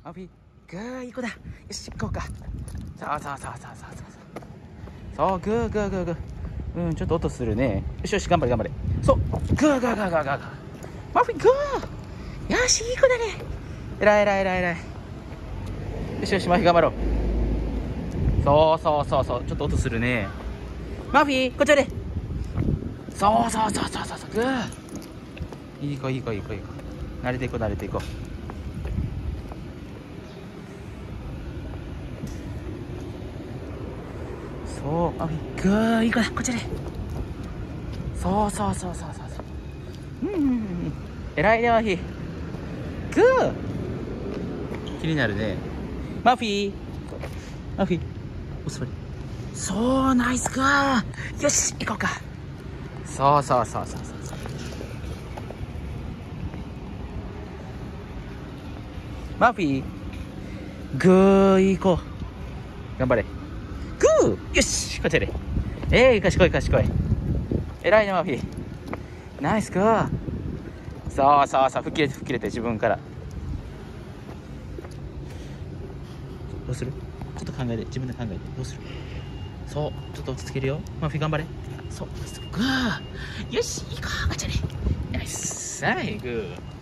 マフィー、グー、いい子だ。よし、行こうか。そうそうそうそうそうそう。そう、グーグーグーグー。うん、ちょっと音するね。よしよし、頑張れ頑張れ。そう、グーグーグーグーグー。マフィー、グー。よし、いい子だね。えらいえらいえらいえらい。よしよし、マフィー頑張ろう。そうそうそうそう、ちょっと音するね。マフィー、こっちで。そうそうそうそうそう、グー。いい子いい子いい子いい子。慣れていこう慣れていこう。そう、マフィー、グー、いい子だ、こっちで。そうそうそうそうそうそう。えらいね、マフィー。グー。気になるね。マフィー、マフィー、お座り。そう、ナイスグー。よし、行こうか。そうそうそうそうそう。マフィー、グー、行こう。頑張れ。グー、よし、こっちで。賢い賢い。えらいね、マフィー。ナイスグー。そうそうそう、吹っ切れて自分から。どうする？ちょっと考えて、自分で考えて。どうする？そう、ちょっと落ち着けるよ。マフィー頑張れ。そう、グー。よし、行こう、こっちで。ナイス。はい、グー。